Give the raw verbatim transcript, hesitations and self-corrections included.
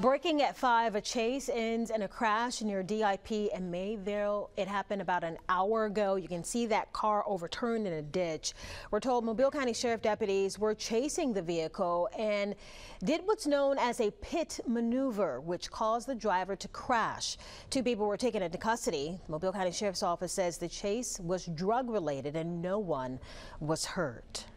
Breaking at five, a chase ends in a crash near D I P in Maryvale. It happened about an hour ago. You can see that car overturned in a ditch. We're told Mobile County Sheriff deputies were chasing the vehicle and did what's known as a pit maneuver, which caused the driver to crash. Two people were taken into custody. The Mobile County Sheriff's Office says the chase was drug related and no one was hurt.